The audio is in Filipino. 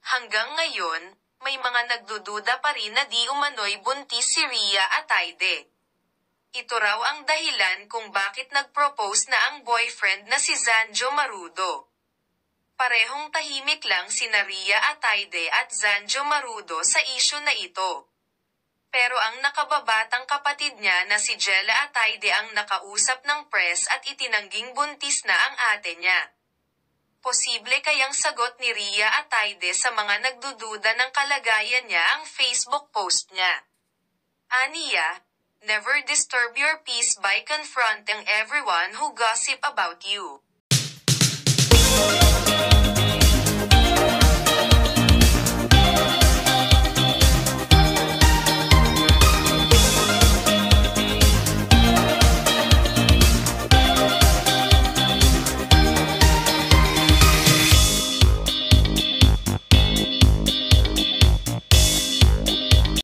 Hanggang ngayon, may mga nagdududa pa rin na di umano'y buntis si Rhea Atayde. Ito raw ang dahilan kung bakit nag-propose na ang boyfriend na si Zanjo Marudo. Parehong tahimik lang sina Rhea Atayde at Zanjo Marudo sa isyu na ito. Pero ang nakababatang kapatid niya na si Jella Atayde ang nakausap ng press at itinangging buntis na ang ate niya. Posible kayang sagot ni Rhea Atayde sa mga nagdududa ng kalagayan niya ang Facebook post niya. Aniya, never disturb your peace by confronting everyone who gossip about you.